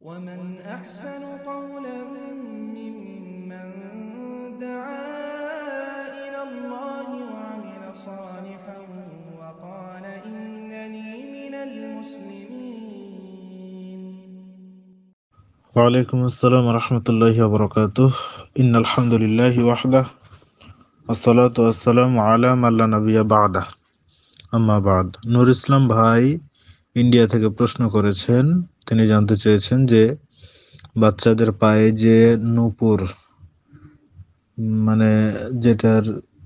ومن أحسن قولا ممن دعا إلى الله وعمل صالحا وقال إنني من المسلمين. وعليكم السلام ورحمة الله وبركاته. إن الحمد لله وحده والصلاة والسلام على من لا نبي بعده আম্মা বাদ। নূর ইসলাম ভাই ইন্ডিয়া থেকে প্রশ্ন করেছেন। তিনি জানতে চেয়েছেন যে বাচ্চাদের পায়ে যে নূপুর, মানে যেটার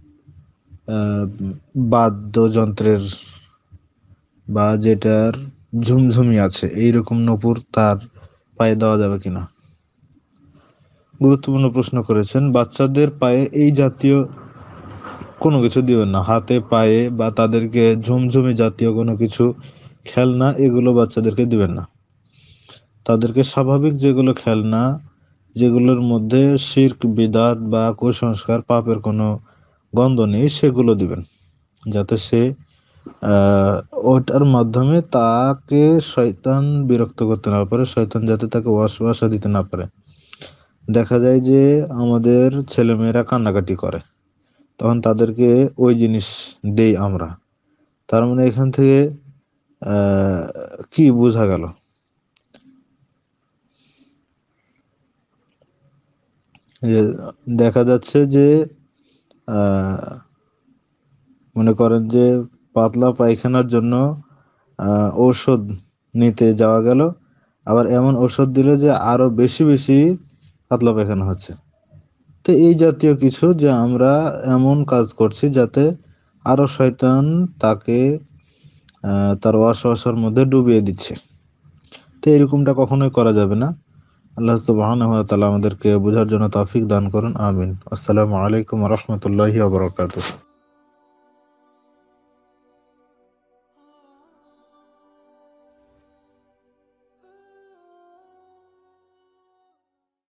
বাদ্যযন্ত্রের বা যেটার ঝুমঝুমি আছে, এইরকম নূপুর তার পায়ে দেওয়া যাবে কিনা। গুরুত্বপূর্ণ প্রশ্ন করেছেন। বাচ্চাদের পায়ে এই জাতীয় কোনো কিছু দিবেন না, হাতে পায়ে বা তাদেরকে ঝুমঝুমি জাতীয় কোনো কিছু খেলনা এগুলো বাচ্চাদেরকে দিবেন না। তাদেরকে স্বাভাবিক যেগুলো খেলনা, যেগুলোর মধ্যে শিরক বিদাত বা কুসংস্কার পাপের কোনো গন্ধ নেই, সেগুলো দিবেন, যাতে সে ওটার মাধ্যমে তাকে শয়তান বিরক্ত করতে না পারে, শয়তান যাতে তাকে ওয়াসওয়াসা দিতে না পারে। দেখা যায় যে আমাদের ছেলেমেয়েরা কান্নাকাটি করে, তখন তাদেরকে ওই জিনিস দেই আমরা। তার মানে এখান থেকে কি বোঝা গেল? দেখা যাচ্ছে যে মনে করেন যে পাতলা পায়খানার জন্য ঔষধ নিতে যাওয়া গেল, আবার এমন ঔষধ দিল যে আরো বেশি বেশি পাতলা পায়খানা হচ্ছে। তো এই জাতীয় কিছু যে আমরা এমন কাজ করছি যাতে আরো শয়তান তাকে তার ওয়াসওয়াসার মধ্যে ডুবিয়ে দিচ্ছে। তো এরকমটা কখনোই করা যাবে না। আল্লাহ সুবহানাহু ওয়া তাআলা আমাদেরকে বোঝার জন্য তৌফিক দান করুন। আমিন। আসসালামু আলাইকুম ওয়া রাহমাতুল্লাহি ওয়া বারাকাতুহু।